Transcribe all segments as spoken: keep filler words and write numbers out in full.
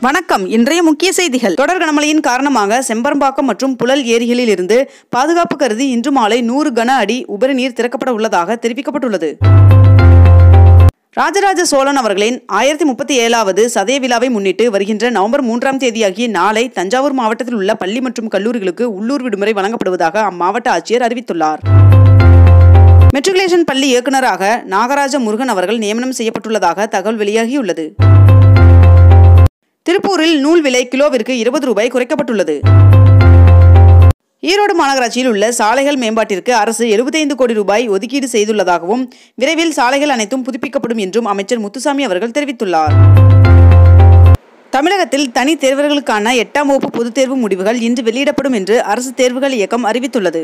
வணக்கம். இன்றைய முக்கிய செய்திகள். தொடர் கனமழையின் காரணமாக செம்பரம்பாக்கம் மற்றும் புழல் ஏரிகளில் இருந்து பாதுகாப்பு கருதி இன்று மாலை நூறு கன அடி உபரி நீர் திறக்கப்பட உள்ளதாக தெரிவிக்கப்பட்டுள்ளது. ராஜராஜ சோழன் அவர்களின் ஆயிரத்தி முப்பத்தி ஏழாவது சதய விழாவை முன்னிட்டு வருகின்ற நவம்பர் மூன்றாம் தேதியாகிய நாளை தஞ்சாவூர் மாவட்டத்தில் உள்ள பள்ளி மற்றும் கல்லூரிகளுக்கு உள்ளூர் விடுமுறை வழங்கப்படுவதாக அம்மாவட்ட ஆட்சியர் அறிவித்துள்ளார். மெட்ரிகுலேஷன் பள்ளி இயக்குநராக நாகராஜ முருகன் அவர்கள் நியமனம் செய்யப்பட்டுள்ளதாக தகவல் வெளியாகியுள்ளது. திருப்பூரில் நூல் விலை கிலோவிற்கு இருபது ரூபாய் குறைக்கப்பட்டுள்ளது. ஈரோடு மாநகராட்சியில் உள்ள சாலைகள் மேம்பாட்டிற்கு அரசு எழுபத்தைந்து கோடி ரூபாய் ஒதுக்கீடு செய்துள்ளதாகவும் விரைவில் சாலைகள் அனைத்தும் புதுப்பிக்கப்படும் என்றும் அமைச்சர் முத்துசாமி அவர்கள் தெரிவித்துள்ளார். தமிழகத்தில் தனி தேர்வர்களுக்கான எட்டாம் வகுப்பு பொதுத் தேர்வு முடிவுகள் இன்று வெளியிடப்படும் என்று அரசு தேர்வுகள் இயக்கம் அறிவித்துள்ளது.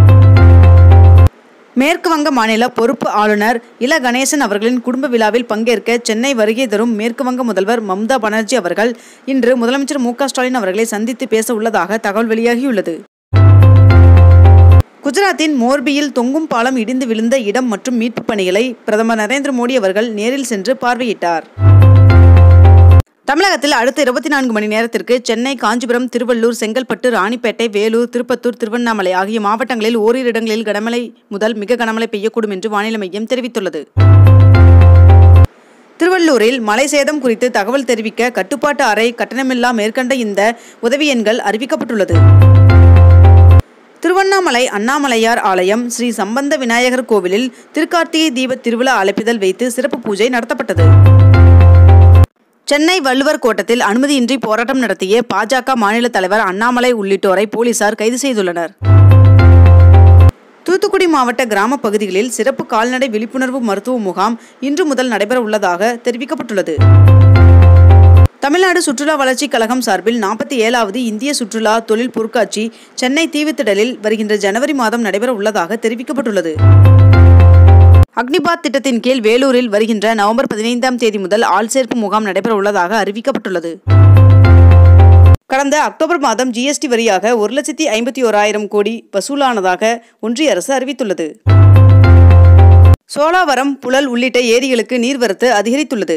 மேற்கு வங்க மாநில பொறுப்பு ஆளுநர் இல கணேசன் அவர்களின் குடும்ப விழாவில் பங்கேற்க சென்னை வருகை தரும் மேற்கு வங்க முதல்வர் மம்தா பானர்ஜி அவர்கள் இன்று முதலமைச்சர் மு க ஸ்டாலின் அவர்களை சந்தித்து பேச உள்ளதாக தகவல் வெளியாகியுள்ளது. குஜராத்தின் மோர்பியில் தொங்கும் பாலம் இடிந்து விழுந்த இடம் மற்றும் மீட்பு பணிகளை பிரதமர் நரேந்திர மோடி அவர்கள் நேரில் சென்று பார்வையிட்டார். தமிழகத்தில் அடுத்த இருபத்தி நான்கு மணி நேரத்திற்கு சென்னை, காஞ்சிபுரம், திருவள்ளூர், செங்கல்பட்டு, ராணிப்பேட்டை, வேலூர், திருப்பத்தூர், திருவண்ணாமலை ஆகிய மாவட்டங்களில் ஓரிரு இடங்களில் கனமழை முதல் மிக கனமழை பெய்யக்கூடும் என்று வானிலை மையம் தெரிவித்துள்ளது. திருவள்ளூரில் மழை சேதம் குறித்து தகவல் தெரிவிக்க கட்டுப்பாட்டு அறை கட்டணமில்லா மேற்கண்ட இந்த உதவி எண்கள் அறிவிக்கப்பட்டுள்ளது. திருவண்ணாமலை அண்ணாமலையார் ஆலயம் ஸ்ரீ சம்பந்த விநாயகர் கோவிலில் திருக்கார்த்திகை தீப திருவிழா அழைப்பிதழ் வைத்து சிறப்பு பூஜை நடத்தப்பட்டது. சென்னை வள்ளுவர் கோட்டத்தில் அனுமதியின்றி போராட்டம் நடத்திய பாஜக மாநில தலைவர் அண்ணாமலை உள்ளிட்டோரை போலீசார் கைது செய்துள்ளனர். தூத்துக்குடி மாவட்ட கிராம பகுதிகளில் சிறப்பு கால்நடை விழிப்புணர்வு மருத்துவ முகாம் இன்று முதல் நடைபெற உள்ளதாக தெரிவிக்கப்பட்டுள்ளது. தமிழ்நாடு சுற்றுலா வளர்ச்சி கழகம் சார்பில் நாற்பத்தி ஏழாவது இந்திய சுற்றுலா தொழில் பொருட்காட்சி சென்னை தீவுத்திடலில் வருகின்ற ஜனவரி மாதம் நடைபெற உள்ளதாக தெரிவிக்கப்பட்டுள்ளது. அக்னிபாத் திட்டத்தின் கீழ் வேலூரில் வருகின்ற நவம்பர் பதினைந்தாம் தேதி முதல் ஆள் சேர்ப்பு முகாம் நடைபெற உள்ளதாக அறிவிக்கப்பட்டுள்ளது. கடந்த அக்டோபர் மாதம் ஜிஎஸ்டி வரியாக ஒரு லட்சத்தி ஐம்பத்தி ஓராயிரம் கோடி வசூலானதாக ஒன்றிய அரசு அறிவித்துள்ளது. சோழாவரம், புழல் உள்ளிட்ட ஏரிகளுக்கு நீர்வரத்து அதிகரித்துள்ளது.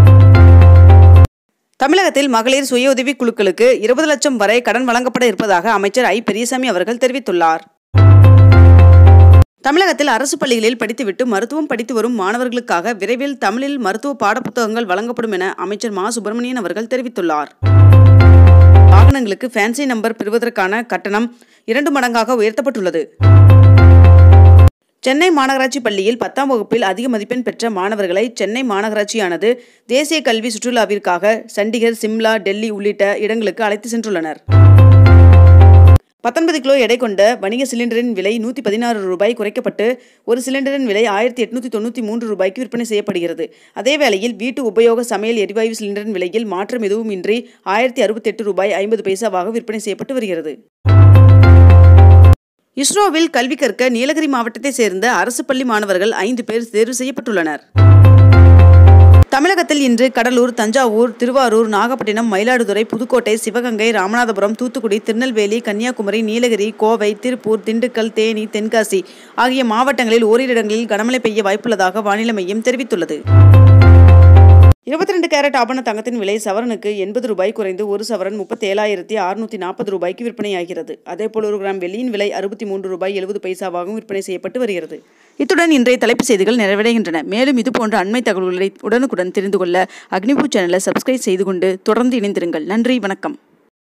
தமிழகத்தில் மகளிர் சுய உதவி குழுக்களுக்கு இருபது லட்சம் வரை கடன் வழங்கப்பட இருப்பதாக அமைச்சர் ஐ பெரியசாமி அவர்கள் தெரிவித்துள்ளார். தமிழகத்தில் அரசு பள்ளிகளில் படித்துவிட்டு மருத்துவம் படித்து வரும் மாணவர்களுக்காக விரைவில் தமிழில் மருத்துவ பாடப்புத்தகங்கள் வழங்கப்படும் என அமைச்சர் மா சுப்பிரமணியன் அவர்கள் தெரிவித்துள்ளார். வாகனங்களுக்கு ஃபேன்சி நம்பர் பெறுவதற்கான கட்டணம் இரண்டு மடங்காக உயர்த்தப்பட்டுள்ளது. சென்னை மாநகராட்சி பள்ளியில் பத்தாம் வகுப்பில் அதிக மதிப்பெண் பெற்ற மாணவர்களை சென்னை மாநகராட்சியானது தேசிய கல்வி சுற்றுலாவிற்காக சண்டிகர், சிம்லா, டெல்லி உள்ளிட்ட இடங்களுக்கு அழைத்து சென்றுள்ளனர். பத்தொன்பது கிலோ எடை கொண்ட வணிக சிலிண்டரின் விலை நூற்றி பதினாறு ரூபாய் குறைக்கப்பட்டு ஒரு சிலிண்டரின் விலை ஆயிரத்தி எட்நூத்தி தொண்ணூற்றி மூன்று ரூபாய்க்கு விற்பனை செய்யப்படுகிறது. அதேவேளையில் வீட்டு உபயோக சமையல் எரிவாயு சிலிண்டரின் விலையில் மாற்றம் எதுவும் இன்றி ஆயிரத்தி அறுபத்தி எட்டு ரூபாய் ஐம்பது பைசாவாக விற்பனை செய்யப்பட்டு வருகிறது. இஸ்ரோவில் கல்வி கற்க நீலகிரி மாவட்டத்தை சேர்ந்த அரசு பள்ளி மாணவர்கள் ஐந்து பேர் தேர்வு செய்யப்பட்டுள்ளனர். தமிழகத்தில் இன்று கடலூர், தஞ்சாவூர், திருவாரூர், நாகப்பட்டினம், மயிலாடுதுறை, புதுக்கோட்டை, சிவகங்கை, ராமநாதபுரம், தூத்துக்குடி, திருநெல்வேலி, கன்னியாகுமரி, நீலகிரி, கோவை, திருப்பூர், திண்டுக்கல், தேனி, தென்காசி ஆகிய மாவட்டங்களில் ஓரிரு இடங்களில் கனமழை பெய்ய வாய்ப்புள்ளதாக வானிலை மையம் தெரிவித்துள்ளது. இருபத்தி ரெண்டு கேரட் ஆபண தங்கத்தின் விலை சவரனுக்கு எண்பது ரூபாய் குறைந்து ஒரு சவரன் முப்பத்தி ஏழாயிரத்தி அறுநூத்தி நாற்பது ரூபாய்க்கு விற்பனையாகிறது. அதேபோல் ஒரு கிராம் வெள்ளியின் விலை அறுபத்தி மூன்று ரூபாய் எழுபது பைசாவாகவும் விற்பனை செய்யப்பட்டு வருகிறது. இத்துடன் இன்றைய தலைப்புச் செய்திகள் நிறைவடைகின்றன. மேலும் இதுபோன்ற அண்மை தகவல்களை உடனுக்குடன் தெரிந்து கொள்ள அக்னிபூ சேனலை சப்ஸ்கிரைப் செய்து கொண்டு தொடர்ந்து இணைந்திருங்கள். நன்றி, வணக்கம்.